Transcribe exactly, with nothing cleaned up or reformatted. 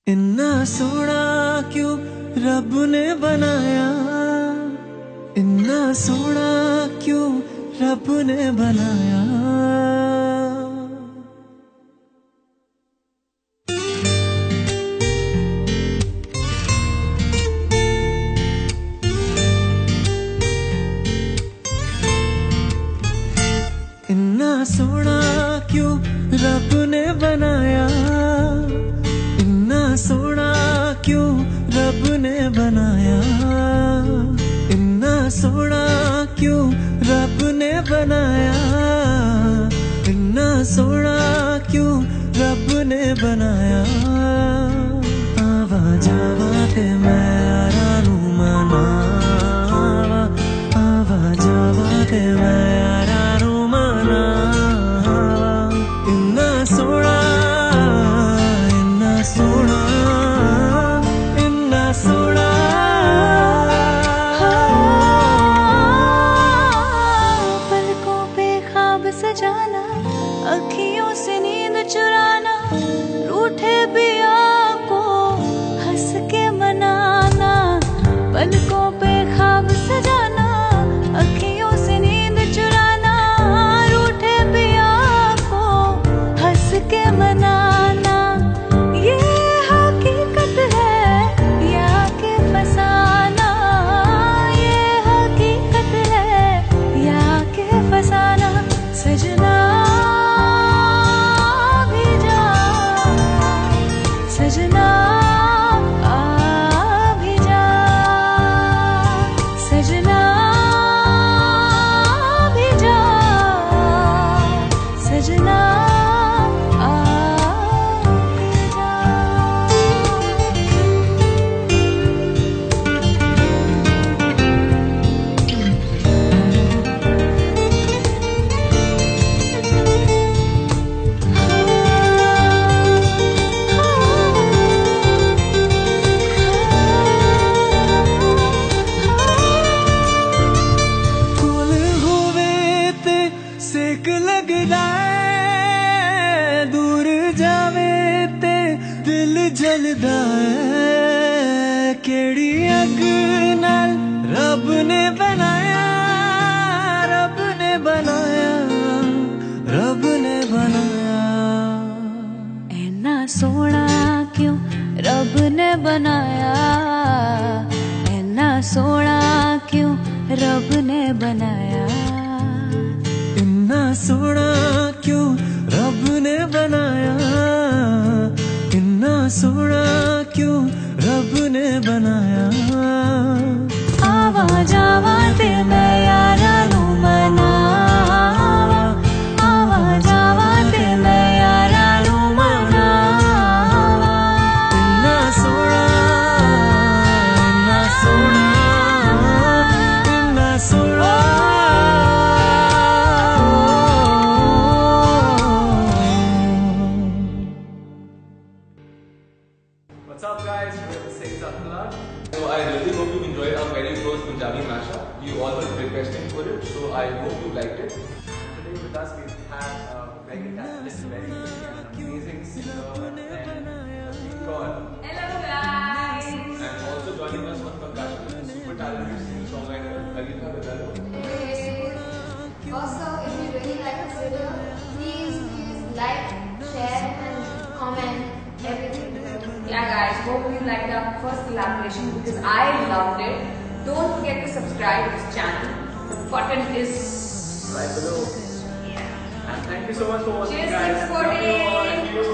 इन्ना सोना क्यों रब ने बनाया, इन्ना सोना क्यों रब ने बनाया। इन्ना सोना क्यों रब ने बनाया, इन्ना सोना क्यों रब ने बनाया, इन्ना सोना क्यों रब ने बनाया, इन्ना सोना क्यों रब ने बनाया। आवा जावा ते मैं यारा नू मनावा, आवा जावा ते मैं यारा नू मनावा। इन्ना सोना इन्ना सोना इन्ना सोना। पलकों पे ख्वाब सजाना, अखियों से नींद चुराना, रूठे पिया को हंस के मनाना। पलकों पे ख्वाब सजाना, अखियों से नींद चुराना, रूठे पिया को हंस के मनाना। ये हकीकत है या के फसाना, ये हकीकत है या के फसाना। सजना भी जा, सजना आ भी जा, सजना भी जा, सजना आ भी जा। कोल होवे ते सेक लगदा है, दूर जावे ते दिल जलदा है। केड़ी अग नाल रब ने बनाया, रब ने बनाया, रब ने बनाया। इन्ना सोना क्यों रब ने बनाया, इन्ना सोना क्यों रब ने बनाया। इन्ना सोना क्यों रब ने बनाया, इन्ना सोना क्यों रब ने बनाया। आवा जावा ते मैं यारा नू मनावा, आवा जावा ते मैं यारा नू मनावा। इन्ना सोना इन्ना सोना इन्ना सोना। What's up guys, we're the Sings Unplugged. So I really hope you enjoyed our very first Punjabi mashup. You all were requesting for it, so I hope you liked it. Today with us we have a very talented, very amazing singer and Nicole. Hello guys! And also joining us on percussion is super talented singer-songwriter Lalita Gadalo. Hey. Also, if you really like this video, please, please like, share and comment everything. Yeah guys, hope you liked our first collaboration because I loved it. Don't forget to subscribe to this channel. The button is Right below. yeah. And thank you so much for watching Cheers, guys. keep supporting. Love you all and see you soon.